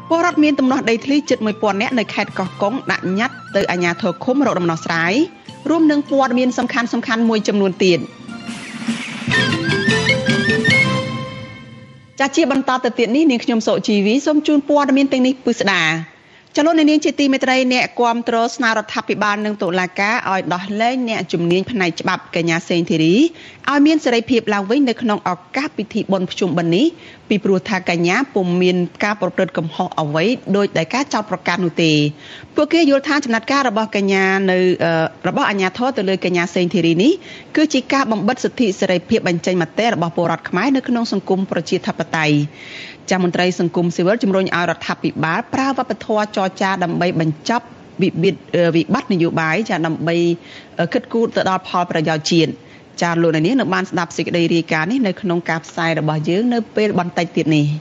ពលរដ្ឋមានទំនាស់ដីធ្លីជិត 1000 នាក់នៅខេត្តកោះកុងដាក់ញត្តិទៅអាជ្ញាធរឃុំរកដំណោះស្រាយរួមនឹងព័ត៌មានសំខាន់ៗមួយចំនួនទៀតចាជាបន្តទៅទៀតនេះនាងខ្ញុំសុជីវីសូមជូនព័ត៌មានទាំងនេះពិស្ដាចលនានាងជាទីមេត្រីអ្នកគាំទ្រស្នើរដ្ឋាភិបាលនិងតុលាការឲ្យដោះលែងអ្នកជំនាញផ្នែកច្បាប់កញ្ញាសេងធីរីឲ្យមានសេរីភាពឡើងវិញនៅក្នុងឱកាសពិធីបុណ្យភ្ជុំបិណ្ឌនេះពីព្រោះថាកញ្ញាពុំមានការប្រព្រឹត្តកំហុសអ្វីដោយដែលការចោទប្រកាន់នោះទេពួកគេយល់ថាចំណាត់ការរបស់កញ្ញានៅរបស់អាជ្ញាធរទៅលើកញ្ញាសេងធីរីនេះគឺជាការបំបិទសិទ្ធិសេរីភាពបញ្ចេញមតិរបស់ពលរដ្ឋខ្មែរនៅក្នុងសង្គមប្រជាធិបតេយ្យចាមន្ត្រីសង្គមស៊ីវិលជំរុញឲ្យរដ្ឋាភិបាលប្រើវប្បធម៌ចរចាដើម្បីបញ្ចប់វិបត្តិនយោបាយចាដើម្បីគិតគូរទៅដល់ផលប្រយោជន៍ជាតិចាលោកនាងនៅបានស្ដាប់សេចក្តីរាយការណ៍នេះនៅក្នុងការផ្សាយរបស់យើងនៅពេលបន្តិចទៀតនេះ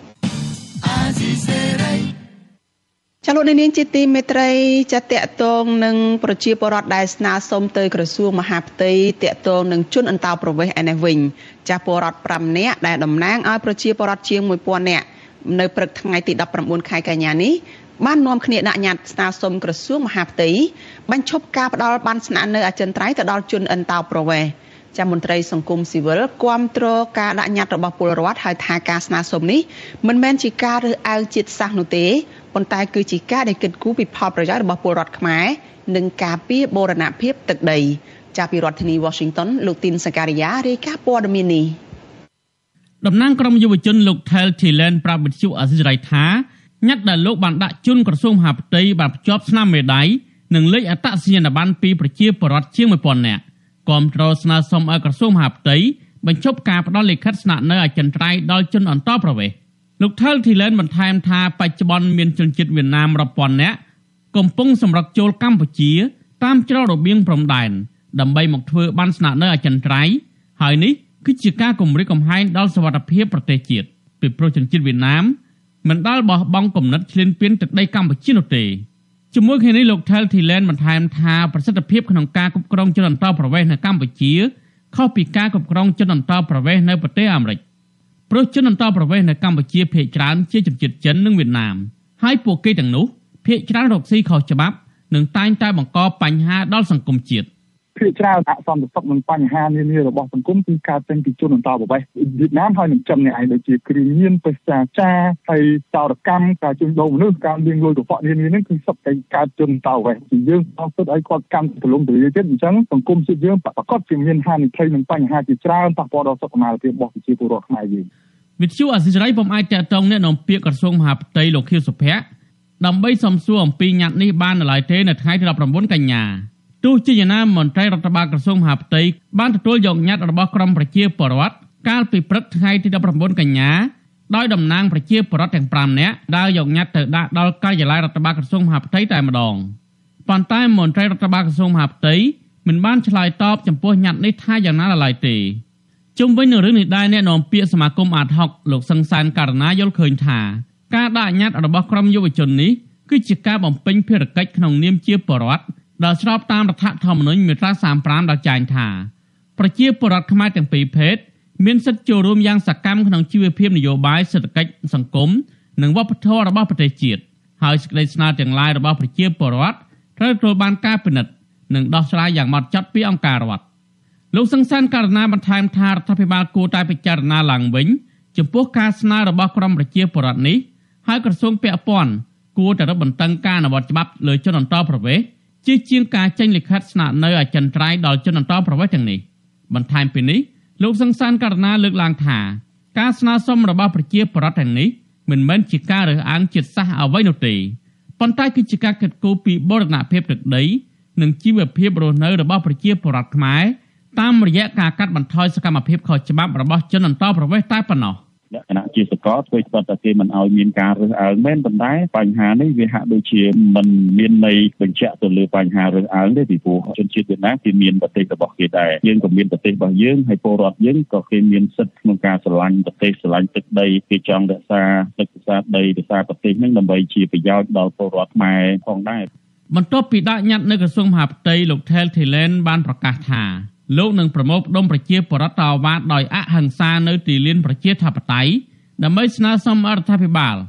ចាលោកនាងជាទីមេត្រីចាតកតងនឹងប្រជាពលរដ្ឋដែលស្នើសុំទៅក្រសួងមហាផ្ទៃតកតងនឹងជនអន្តោប្រវេសន៍ឯនេះវិញចាពលរដ្ឋ5នាក់ដែលតំណាងឲ្យប្រជាពលរដ្ឋជាង 1000 នាក់នៅព្រឹកថ្ងៃទី19ខែកញ្ញានេះបាននាំគ្នាដាក់ញត្តិស្នើសុំក្រសួងមហាផ្ទៃបញ្ឈប់ការផ្ដល់បានស្នាក់នៅអចិន្ត្រៃយ៍ទៅដល់ជនអន្តោប្រវេសន៍ចាមន្ត្រីសង្គមស៊ីវិលគាំទ្រការដាក់ញត្តិរបស់ពលរដ្ឋហើយថាការស្នើសុំនេះមិនមែនជាការរើសអើងជាតិសាសន៍នោះទេប៉ុន្តែគឺជាការដែលគិតគូរពីផលប្រយោជន៍របស់ពលរដ្ឋខ្មែរនិងការពារបូរណភាពទឹកដីចាប់ពីរដ្ឋធានី Washington លោកទីនសការីយ៉ារាយការណ៍ព័ត៌មាននេះតំណាងក្រុមយុវជនលោក Thel Thailand ប្រាប់វិទ្យុអាស៊ីសេរីថាញត្តិដែលលោកបានដាក់ជូនក្រសួងមហាផ្ទៃបានភ្ជាប់ស្នាមមេដៃនិងលេខអត្តសញ្ញាណប័ណ្ណពីប្រជាពលរដ្ឋជាង 1000 នាក់គាំទ្រស្នើសុំឲ្យក្រសួងមហាផ្ទៃបញ្ឈប់ការផ្ដល់លិខិតស្នាក់នៅអចិន្ត្រៃយ៍ដល់ជនអន្តោប្រវេសន៍លោក Thel Thailand បន្ថែមថាបច្ចុប្បន្នមានជនជាតិវៀតណាមរាប់ពាន់នាក់កំពុងសម្រុកចូលកម្ពុជាតាមច្រករបៀងព្រំដែនដើម្បីមកធ្វើបានស្នាក់នៅអចិន្ត្រៃយ៍ហើយនេះគឺជាការគំរាមកំហែងដល់សុវត្ថិភាពប្រទេសជាតិពីព្រោះជនជាតិវៀតណាមមិនដែលបោះបង់គំនិតឈ្លានពានទឹកដីកម្ពុជានោះទេជាមួយគ្នានេះលោក Thel Thailand បន្ថែមថាប្រសិទ្ធភាពក្នុងការគ្រប់គ្រងជនអន្តោប្រវេសន៍នៅកម្ពុជាខុសពីការគ្រប់គ្រងជនអន្តោប្រវេសន៍នៅប្រទេសអាមេរិកព្រោះជនអន្តោប្រវេសន៍នៅកម្ពុជាភាគច្រើនជាជនជាតិចិននិងវៀតណាមហើយពួកគេទាំងនោះភាគច្រើនរកស៊ីខុសច្បាប់និងតែងតែបង្កបញ្ហាដល់សង្គមជាតិភាគច្រើនអសន្តិសុខនិងបញ្ហានានារបស់សង្គមគឺកើតចេញពីជនអន្តោប្រវេសន៍វៀតណាមហើយនឹងចិននេះឯងដូចជាគ្រឿងញៀនបេសកចាហើយចោរកម្មការជួញដូរមនុស្សការលាងលុយកខ្វក់នានានេះគឺសុទ្ធតែកើតជនអន្តោប្រវេសន៍ជាយើងអត់ទៅឲ្យគាត់កម្មទលំទលាយទៀតអញ្ចឹងសង្គមជាតិយើងប្រកបជាមានហានិភ័យនិងបញ្ហាជាច្រើនប៉ះពាល់ដល់សុខុមាលភាពរបស់ប្រជាពលរដ្ឋខ្មែរយើងវិទ្យុអាស៊ីសេរីពុំអាចតាក់ទងអ្នកនាំពាក្យក្រសួងមហាផ្ទៃលោកខៀវសុភ័ក្រដើម្បីសំសួរអំពីញត្តិនេះបាននៅឡើយទេនៅថ្ងៃទី19កញ្ញាទោះជាយ៉ាងណាមន្ត្រីរដ្ឋបាលក្រសួងមហាផ្ទៃបានទទួលយកញត្តិរបស់ក្រុមប្រជាពលរដ្ឋកាលពីព្រឹកថ្ងៃទី19កញ្ញាដោយតំណាងប្រជាពលរដ្ឋទាំង5នាក់ដើរយកញត្តិទៅដាក់ដល់ការិយាល័យរដ្ឋបាលក្រសួងមហាផ្ទៃតែម្ដងប៉ុន្តែមន្ត្រីរដ្ឋបាលក្រសួងមហាផ្ទៃមិនបានឆ្លើយតបចំពោះញត្តិនេះថាយ៉ាងណាឡើយទេជុំវិញនឹងរឿងនេះដែរអ្នកនាំពាក្យសមាគមអាត60លោកសឹងសានករណាយល់ឃើញថាការដាក់ញត្តិរបស់ក្រុមយុវជននេះគឺជាការបំពេញភារកិច្ចក្នុងនាមជាពលរដ្ឋដែលស្របតាមរដ្ឋធម្មនុញ្ញមាត្រា35ដែលចែងថាប្រជាពលរដ្ឋខ្មែរទាំងពីរភេទមានសិទ្ធិចូលរួមយ៉ាងសកម្មក្នុងជីវភាពនយោបាយសេដ្ឋកិច្ចសង្គមនិងវប្បធម៌របស់ប្រទេសជាតិហើយសេចក្តីស្នើទាំងឡាយរបស់ប្រជាពលរដ្ឋត្រូវទទួលបានការពិនិត្យនិងដោះស្រាយយ៉ាងហ្មត់ចត់ពីអង្គការរដ្ឋលោកសង្សានករណីបន្ថែមថារដ្ឋាភិបាលគួរតែពិចារណាឡើងវិញចំពោះការស្នើរបស់ក្រុមប្រជាពលរដ្ឋនេះហើយក្រសួងពាក់ព័ន្ធគួរតែរឹតបន្តឹងការអនុវត្តច្បាប់លើជនអន្តោប្រវេសន៍ជាងការចេញលិខិតស្នាក់នៅអចិន្ត្រៃយ៍ដល់ជនអន្តោប្រវេសន៍ទាំងនេះបន្ថែមពីនេះលោកសង្សានករណីលើកឡើងថាការស្នើសុំរបស់ប្រជាពលរដ្ឋទាំងនេះមិនមែនជាការរើសអើងជាតិសាសន៍អ្វីនោះទេប៉ុន្តែគឺជាការគិតគូរពីបូរណភាពទឹកដីនិងជីវភាពរស់នៅរបស់ប្រជាពលរដ្ឋខ្មែរតាមរយៈការកាត់បន្ថយសកម្មភាពខុសច្បាប់របស់ជនអន្តោប្រវេសន៍តែប៉ុណ្ណោះលក្ខណៈជាសកលធ្វើស្បត់តែគេមិនឲ្យមានការរើសអើងមែនប៉ុន្តែបញ្ហានេះវាហាក់ដូចជាមិនមានន័យបញ្ជាក់ទៅលើបញ្ហារើសអើងទេពីព្រោះជនជាតិវៀតណាមគេមានប្រទេសរបស់គេដែរយើងក៏មានប្រទេសរបស់យើងហើយពលរដ្ឋយើងក៏គេមានសិទ្ធិក្នុងការស្រឡាញ់ប្រទេសស្រឡាញ់ទឹកដីគេចង់រក្សាទឹករក្សាដីរក្សាប្រទេសហ្នឹងដើម្បីជាប្រយោជន៍ដល់ពលរដ្ឋខ្មែរផងដែរបន្ទាប់ពីដាក់ញត្តិនៅក្រសួងមហាផ្ទៃលោក Thel Thailand បានប្រកាសថាលោកនឹងប្រមូលផ្ដុំប្រជាពលរដ្ឋតវ៉ាដោយអហិង្សានៅទីលានប្រជាធិបតេយ្យដើម្បីស្នើសុំរដ្ឋាភិបាល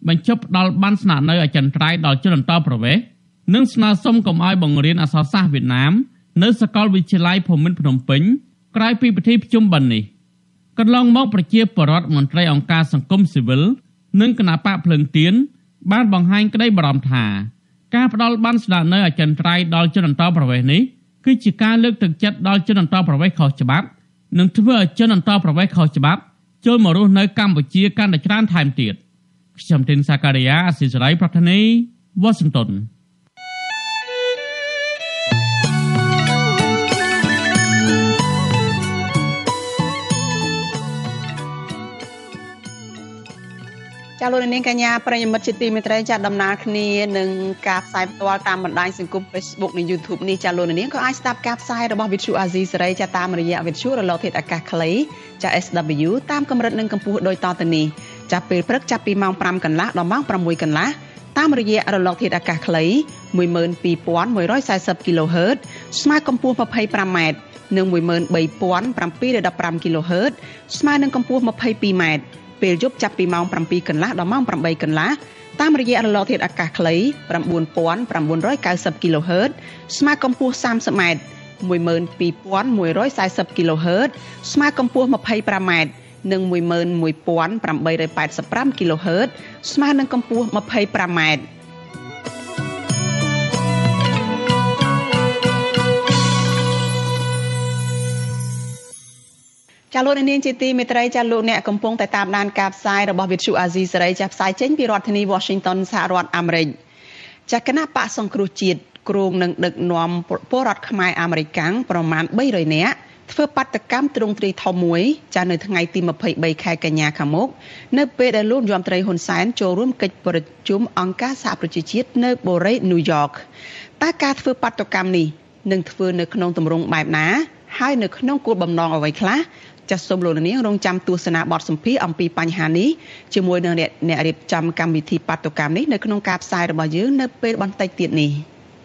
បញ្ចប់ដល់បានស្នាក់នៅអចិន្ត្រៃយ៍ដល់ជនអន្តោប្រវេសន៍និងស្នើសុំកុំឲ្យបង្រៀនអក្សរសាស្ត្រវៀតណាមនៅសាកលវិទ្យាល័យភូមិន្ទភ្នំពេញក្រោយពីពិធីប្រជុំបិណ្ឌនេះកន្លងមកប្រជាពលរដ្ឋមន្ត្រីអង្គការសង្គមស៊ីវិលនិងគណបកភ្លើងទៀនបានបង្ហាញក្តីបារម្ភថាការផ្ដល់បានស្នាក់នៅអចិន្ត្រៃយ៍ដល់ជនអន្តោប្រវេសន៍នេះគឺជាការលើកទឹកចិត្តដល់ជនអន្តោប្រវេសន៍ខុសច្បាប់និងធ្វើឲ្យជនអន្តោប្រវេសន៍ខុសច្បាប់ចូលមករស់នៅកម្ពុជាកាន់តែច្រើនថែមទៀតខ្ញុំទីនសាការីយ៉ាអស៊ីសេរីប្រធានីវ៉ាស៊ីនតោនចាលោកនាងកញ្ញាប្រិយមិត្តជាទីមេត្រីចាដំណើរគ្នានឹងការផ្សាយផ្ទាល់តាមបណ្ដាញសង្គម Facebook និង YouTube នេះចាលោកនាងក៏អាចស្ដាប់ការផ្សាយរបស់ Vithu Azizi សេរីចាតាមរយៈ Vithu រលកធាតុអាកាសខ្លីចា SW តាមកម្រិតនិងកម្ពស់ដូចតទៅនេះចាពេលព្រឹកចាប់ពីម៉ោង 5 កន្លះដល់ម៉ោង 6 កន្លះតាមរយៈរលកធាតុអាកាសខ្លី 12140 kHz ស្មើកម្ពស់ 25m និង 13715 kHz ស្មើនឹងកម្ពស់ 22mពេលយប់ចាប់ពីម៉ោង 7 កន្លះដល់ម៉ោង 8 កន្លះតាមរយៈរលកធាតុអាកាសខ្លី 9990 kHz ស្មើកម្ពស់ 30m 12140 kHz ស្មើកម្ពស់ 25m និង 11885 kHz ស្មើនឹងកម្ពស់ 25mចាលោកនាងជាទីមេត្រីចាលោកអ្នកកំពុងតែតាមដានការផ្សាយរបស់ Vithu Azizi សេរីចាផ្សាយចេញពីរដ្ឋធានី Washington សហរដ្ឋអាមេរិកចាគណៈបកសង្គ្រោះជាតិគ្រងនឹងដឹកនាំពលរដ្ឋខ្មែរអាមេរិកាំងប្រមាណ300នាក់ធ្វើបាតកម្មទ្រង់ទ្រាយធំមួយចានៅថ្ងៃទី23ខែកញ្ញាខាងមុខនៅពេលដែលលោកយមត្រីហ៊ុនសែនចូលរួមកិច្ចប្រជុំអង្គការសហប្រជាជាតិនៅបូរីញូវយ៉កតើការធ្វើបាតកម្មនេះនឹងធ្វើនៅក្នុងទម្រង់បែបណាហើយនៅក្នុងគោលបំណងអ្វីខ្លះចាសសូមលោកនាងរងចាំទស្សនាបទសម្ភាសន៍អំពីបញ្ហានេះជាមួយនឹងអ្នករៀបចំកម្មវិធីបាតុកម្មនេះនៅក្នុងការផ្សាយរបស់យើងនៅពេលបន្តិចទៀតនេះ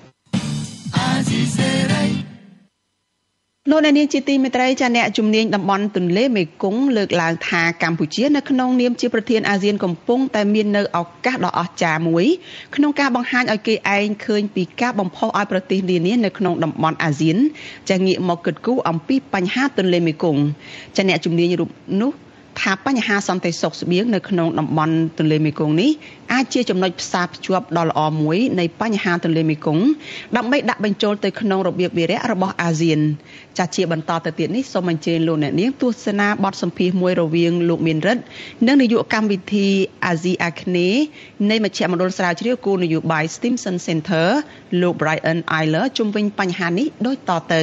លោកនាងជាទីមេត្រីចាអ្នកជំនាញតំបន់ទន្លេមេគង្គលើកឡើងថាកម្ពុជានៅក្នុងនាមជាប្រធានអាស៊ានកំពុងតែមាននៅឱកាសដ៏អស្ចារ្យមួយក្នុងការបង្ហាញឲ្យគេឯងឃើញពីការបំផុសឲ្យប្រទេសនានានៅក្នុងតំបន់អាស៊ានចាងាកមកគិតគូរអំពីបញ្ហាទន្លេមេគង្គចាអ្នកជំនាញរូបនោះថាបញ្ហាសន្តិសុខស្បៀងនៅក្នុងតំបន់ទន្លេមេគង្គនេះអាចជាចំណុចផ្សារភ្ជាប់ដ៏ល្អមួយនៃបញ្ហាទន្លេមេគង្គដើម្បីដាក់បញ្ចូលទៅក្នុងរបៀបវារៈរបស់អាស៊ានចាជាបន្តទៅទៀតនេះសូមអញ្ជើញលោកអ្នកនាងទស្សនាបទសម្ភាសន៍មួយរវាងលោកមានរិទ្ធនិងនាយកកម្មវិធីអាស៊ីអាគ្នេយ៍នៃមជ្ឈមណ្ឌលស្រាវជ្រាវគោលនយោបាយ Stimson Center លោក Brian Eiler ជុំវិញបញ្ហានេះដូចតទៅ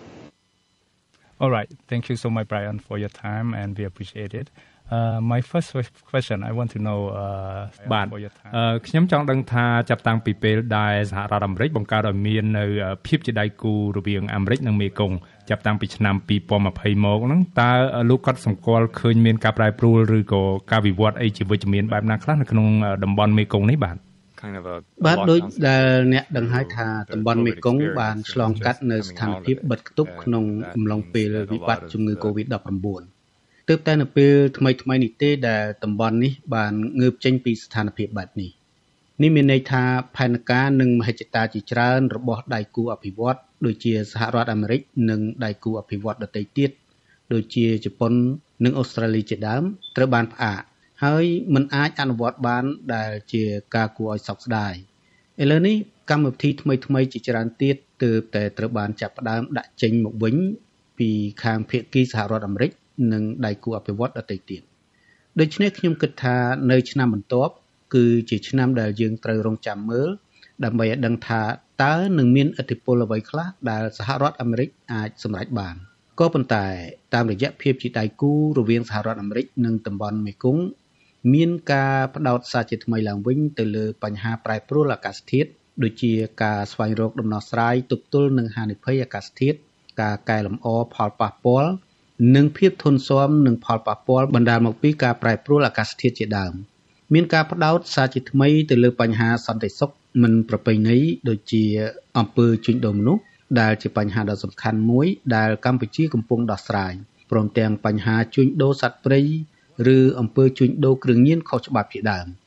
All right. Thank you so much, Brian, for your time, and we appreciate it. My first question, I want to know បាទខ្ញុំចង់ដឹងថាចាប់តាំងពីពេលដែលសហរដ្ឋអាមេរិកបង្កើតឲ្យមាននៅភាពជាដៃគូរវាងអាមេរិកនិងមេគង្គចាប់តាំងពីឆ្នាំ2020មកហ្នឹងតើលោកគាត់សម្គាល់ឃើញមានការប្រែប្រួលឬក៏ការវិវត្តអីជាវិជ្ជមានបែបណាខ្លះនៅក្នុងតំបន់មេគង្គនេះបាទបាទដូចដែលអ្នកដឹងហើយថាតំបន់មេគង្គបានឆ្លងកាត់នៅស្ថានភាពបិទគប់ក្នុងអំឡុងពេលវិបត្តិជំងឺ Covid-19 ទើបតែនៅពេលថ្មីនេះទេដែលតំបន់នេះបានងើបចេញពីស្ថានភាពបែបនេះនេះមានន័យថាផែនការនិងមហិច្ឆតាជាច្រើនរបស់ដៃគូអភិវឌ្ឍន៍ដូចជាសហរដ្ឋអាមេរិកនិងដៃគូអភិវឌ្ឍន៍ដទៃទៀតដូចជាជប៉ុននិងអូស្ត្រាលីជាដើមត្រូវបានផ្អាកហើយមិនអាចអនុវត្តបានដែលជាការគួរឲ្យសោកស្ដាយឥឡូវនេះកម្មវិធីថ្មីជាច្រើនទៀតទើបតែត្រូវបានចាប់ផ្ដើមដាក់ចេញមកវិញពីខាងភាគីសហរដ្ឋអាមេរិកនិងដៃគូអភិវឌ្ឍន៍ដទៃទៀតដូច្នេះខ្ញុំគិតថានៅឆ្នាំបន្ទាប់គឺជាឆ្នាំដែលយើងត្រូវរងចាំមើលដើម្បីឲ្យដឹងថាតើនឹងមានឥទ្ធិពលអ្វីខ្លះដែលសហរដ្ឋអាមេរិកអាចសម្រេចបានក៏ប៉ុន្តែតាមរយៈភាពជាដៃគូរវាងសហរដ្ឋអាមេរិកនិងតំបន់មេគង្គមានការបដោតសារជាថ្មីឡើងវិញទៅលើបញ្ហាប្រែប្រួលអាកាសធាតុដូចជាការស្វែងរកដំណោះស្រាយទប់ទល់នឹងហានិភ័យអាកាសធាតុការកែលម្អផលប៉ះពាល់និងភាពធន់ស៊ាំនឹងផលប៉ះពាល់បណ្ដាលមកពីការប្រែប្រួលអាកាសធាតុជាដើមមានការបដោតសារជាថ្មីទៅលើបញ្ហាសន្តិសុខមិនប្រពៃណីដូចជាអំពើជួញដូរមនុស្សដែលជាបញ្ហាដ៏សំខាន់មួយដែលកម្ពុជាកំពុងដោះស្រាយព្រមទាំងបញ្ហាជួញដូរសត្វព្រៃឬអំពើជួញដូរគ្រឿងញៀនខុសច្បាប់ជាដើម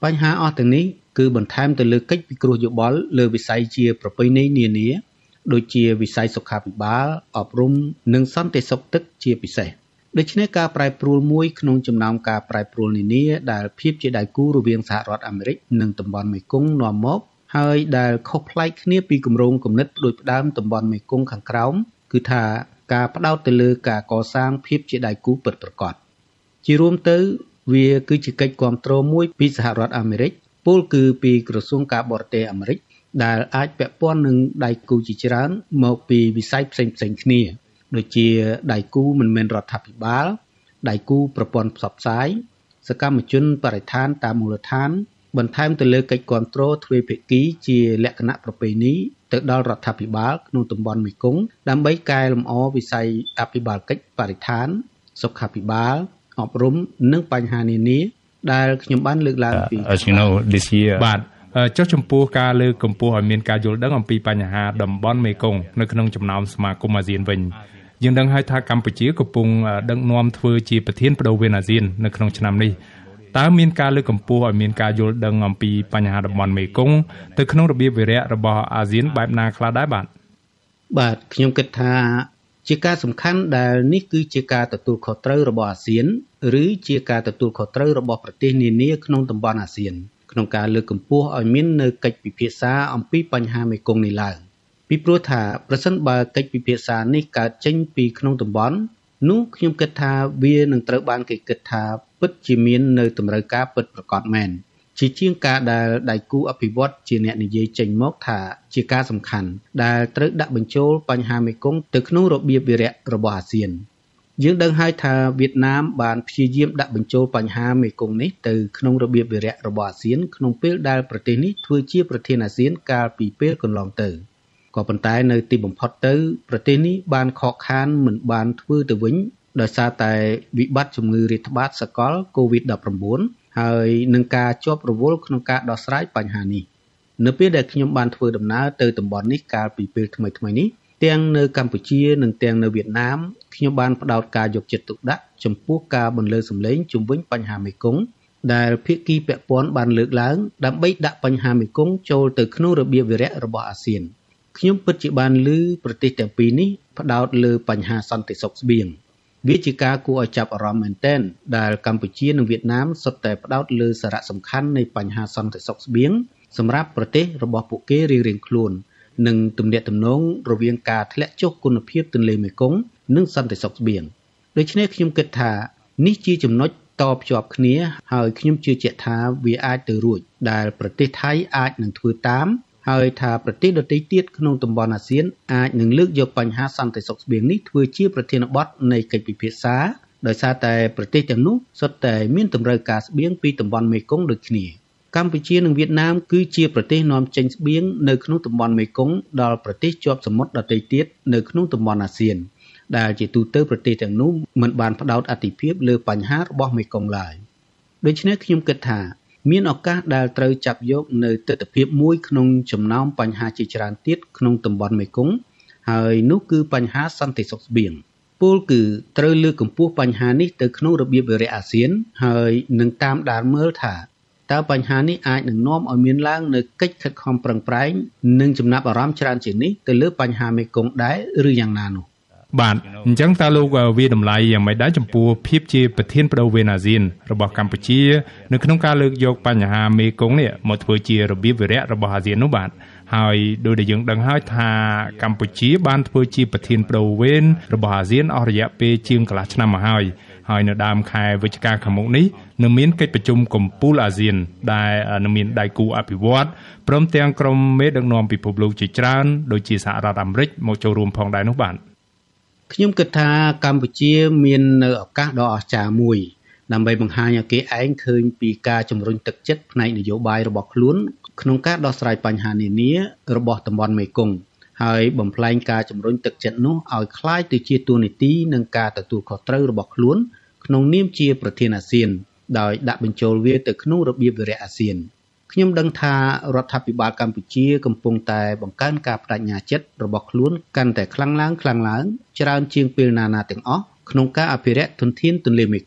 បញ្ហាអស់ទាំងនេះគឺបន្ថែមទៅលើកិច្ចពិគ្រោះយោបល់លើវិស័យជាប្រពៃណីនានាដូចជាវិស័យសុខាភិបាលអប់រំនិងសន្តិសុខទឹកជាពិសេសដូច្នេះការប្រែប្រួលមួយក្នុងចំណោមការប្រែប្រួលនានាដែលភាពជាដៃគូរវាងសហរដ្ឋអាមេរិកនិងតំបន់មេគង្គនាំមកហើយដែលខុសប្លែកគ្នាពីគម្រោងគំនិតផ្ដួចផ្ដើមតំបន់មេគង្គខាងក្រោមគឺថាការផ្ដោតទៅលើការកសាងភាពជាដៃគូពិតប្រាកដជារួមទៅវាគឺជាកិច្ចគាំទ្រមួយពីសហរដ្ឋអាមេរិកពលគឺពីក្រសួងការបរទេសអាមេរិកដែលអាចពាក់ព័ន្ធនឹងដៃគូជាច្រើនមកពីវិស័យផ្សេងៗគ្នាដូចជាដៃគូមិនមែនរដ្ឋាភិបាលដៃគូប្រព័ន្ធផ្សព្វផ្សាយសកម្មជនបរិស្ថានតាមមូលដ្ឋានបន្ថែមទៅលើកិច្ចគាំទ្រទ្វេភាគីជាលក្ខណៈប្រពៃណីទៅដល់រដ្ឋាភិបាលក្នុងតំបន់មេគង្គដើម្បីកែលម្អវិស័យអភិបាលកិច្ចបរិស្ថានសុខាភិបាលអប់រំនិងបញ្ហានានាដែលខ្ញុំបានលើកឡើងពីបាទចុះចំពោះការលើកកម្ពស់ឲ្យមានការយល់ដឹងអំពីបញ្ហាតំបន់មេគង្គនៅក្នុងចំណោមសមាគមអាស៊ានវិញយើងដឹងហើយថាកម្ពុជាកំពុងដឹកនាំធ្វើជាប្រធានបដូវវេនអាស៊ាននៅក្នុងឆ្នាំនេះតើមានការលើកកម្ពស់ឲ្យមានការយល់ដឹងអំពីបញ្ហាតំបន់មេគង្គទៅក្នុងរបៀបវារៈរបស់អាស៊ានបែបណាខ្លះដែរបាទខ្ញុំគិតថាជាការសំខាន់ដែលនេះគឺជាការទទួលខុសត្រូវរបស់អាស៊ានឬជាការទទួលខុសត្រូវរបស់ប្រទេសនានាក្នុងតំបន់អាស៊ានក្នុងការលើកកម្ពស់ឲ្យមាននៅកិច្ចពិភាក្សាអំពីបញ្ហាមេគង្គនេះឡើងពីព្រោះថាប្រសិនបើកិច្ចពិភាក្សានេះកើតចេញពីក្នុងតំបន់នោះខ្ញុំគិតថាវានឹងត្រូវបានគេគិតថាពិតជាមាននៅតម្រូវការពិតប្រាកដមែនជាជាងការដែលដៃគូអភិវឌ្ឍជាអ្នកនិយាយចេញមកថាជាការសំខាន់ដែលត្រូវដាក់បញ្ចូលបញ្ហាមេគង្គទៅក្នុងរបៀបវារៈរបស់អាស៊ានយើងដឹងហើយថាវៀតណាមបានព្យាយាមដាក់បញ្ចូលបញ្ហាមេគង្គនេះទៅក្នុងរបៀបវារៈរបស់អាស៊ានក្នុងពេលដែលប្រទេសនេះធ្វើជាប្រធានអាស៊ានកាលពីពេលកន្លងទៅក៏ប៉ុន្តែនៅទីបំផុតទៅប្រទេសនេះបានខកខានមិនបានធ្វើទៅវិញដោយសារតែវិបត្តិជំងឺរាតត្បាតសកល COVID-19 ហើយនឹងការជាប់រវល់ក្នុងការដោះស្រាយបញ្ហានេះនៅពេលដែលខ្ញុំបានធ្វើដំណើរទៅតំបន់នេះកាលពីពេលថ្មីៗនេះទាំងនៅកម្ពុជានិងទាំងនៅវៀតណាមខ្ញុំបានផ្ដោតការយកចិត្តទុកដាក់ចំពោះការបន្លឺសម្លេងជុំវិញបញ្ហាមេគង្គដែលភាគីពាក់ព័ន្ធបានលើកឡើងដើម្បីដាក់បញ្ហាមេគង្គចូលទៅក្នុងរបៀបវារៈរបស់អាស៊ានខ្ញុំពិតជាបានឮប្រទេសទាំងពីរនេះផ្ដោតលើបញ្ហាសន្តិសុខស្បៀងវាជាការគួរឲ្យចាប់អារម្មណ៍មែនទែនដែលកម្ពុជានិងវៀតណាមសុទ្ធតែផ្ដោតលើសារៈសំខាន់នៃបញ្ហាសន្តិសុខស្បៀងសម្រាប់ប្រទេសរបស់ពួកគេរៀងៗខ្លួននិងទំនាក់ទំនងរវាងការធ្លាក់ចុះគុណភាពទន្លេមេគង្គនិងសន្តិសុខស្បៀងដូច្នេះខ្ញុំគិតថានេះជាចំណុចតភ្ជាប់គ្នាហើយខ្ញុំជឿជាក់ថាវាអាចទៅរួចដែលប្រទេសថៃអាចនឹងធ្វើតាមហើយថាប្រទេសដទៃទៀតក្នុងតំបន់អាស៊ានអាចនឹងលើកយកបញ្ហាសន្តិសុខស្បៀងនេះធ្វើជាប្រធានបទនៃកិច្ចពិភាក្សាដោយសារតែប្រទេសទាំងនោះសុទ្ធតែមានតម្រូវការស្បៀងពីតំបន់មេគង្គដូចគ្នាកម្ពុជានិងវៀតណាមគឺជាប្រទេសនាំចេញស្បៀងនៅក្នុងតំបន់មេគង្គដល់ប្រទេសជាប់សមុទ្រដទៃទៀតនៅក្នុងតំបន់អាស៊ានដែលជាទូទៅប្រទេសទាំងនោះមិនបានផ្ដោតអាទិភាពលើបញ្ហារបស់មេគង្គឡើយដូច្នេះខ្ញុំគិតថាមានឱកាសដែលត្រូវចាប់យកនៅទស្សនវិជ្ជាមួយក្នុងចំណោមបញ្ហាជាច្រើនទៀតក្នុងតំបន់មេគង្គហើយនោះគឺបញ្ហាសន្តិសុខស្បៀងពលគឺត្រូវលើកកម្ពស់បញ្ហានេះទៅក្នុងរបៀបវារៈអាស៊ានហើយនឹងតាមដានមើលថាតើបញ្ហានេះអាចនឹងនាំឲ្យមានឡើងនៅកិច្ចខិតខំប្រឹងប្រែងនិងចំណាប់អារម្មណ៍ច្រើនជាងនេះទៅលើបញ្ហាមេគង្គដែរឬយ៉ាងណានោះបាទអញ្ចឹងតើលោកវាតម្លៃយ៉ាងម៉េចដែរចំពោះភាពជាប្រធានបដូវវេនអាស៊ានរបស់កម្ពុជានៅក្នុងការលើកយកបញ្ហាមេគង្គនេះមកធ្វើជារបៀបវារៈរបស់អាស៊ាននោះបាទហើយដោយដែលយើងដឹងហើយថាកម្ពុជាបានធ្វើជាប្រធានបដូវវេនរបស់អាស៊ានអស់រយៈពេលជាងកន្លះឆ្នាំមកហើយនៅដើមខែវិច្ឆិកាខាងមុខនេះនឹងមានកិច្ចប្រជុំកំពូលអាស៊ានដែលនឹងមានដៃគូអភិវឌ្ឍព្រមទាំងក្រុមមេដឹកនាំពិភពលោកជាច្រើនដូចជាសហរដ្ឋអាមេរិកមកចូលរួមផងដែរនោះបាទខ្ញុំគិតថាកម្ពុជាមាននៅឱកាសដ៏អស្ចារ្យមួយដើម្បីបង្ហាញឲ្យគេឯងឃើញពីការជំរុញទឹកចិត្តផ្នែកនយោបាយរបស់ខ្លួនក្នុងការដោះស្រាយបញ្ហានានារបស់តំបន់មេគង្គហើយបំផ្លែងការជំរុញទឹកចិត្តនោះឲ្យคล้ายទៅជាទូនីតិនិងការទទួលខុសត្រូវរបស់ខ្លួនក្នុងនាមជាប្រធានអាស៊ានដោយដាក់បញ្ចូលវាទៅក្នុងរបៀបវារៈអាស៊ានខ្ញុំដឹងថារដ្ឋាភិបាលកម្ពុជាកំពុងតែបង្កើនការបដិញ្ញាចិត្តរបស់ខ្លួនកាន់តែខ្លាំងឡើងច្រើនជាងពេលណាទាំងអស់ក្នុងការអភិរក្សធនធានទន្លេមេគង្គ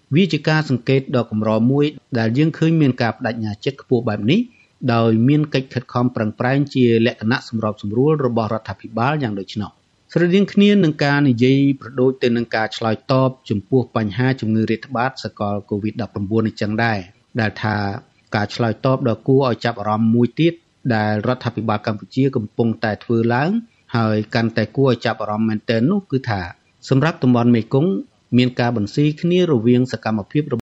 វាជាការសង្កេតដ៏កម្រមួយដែលយើងឃើញមានការបដិញ្ញាចិត្តខ្ពស់បែបនេះដោយមានកិច្ចខិតខំប្រឹងប្រែងជាលក្ខណៈសម្របសម្រួលរបស់រដ្ឋាភិបាលយ៉ាងដូច្នោះស្រដៀងគ្នានឹងការនិយាយប្រដូចទៅនឹងការឆ្លើយតបចំពោះបញ្ហាជំងឺរាតត្បាតសកល COVID-19 នេះចឹងដែរដែលថាការឆ្លើយតបដ៏គួរឲ្យចាប់អារម្មណ៍មួយទៀតដែលរដ្ឋាភិបាលកម្ពុជាកំពុងតែធ្វើឡើងហើយកាន់តែគួរឲ្យចាប់អារម្មណ៍មែនទែននោះគឺថាសម្រាប់តំបន់មេគង្គមានការបន្ស៊ីគ្នារវាងសកម្មភាព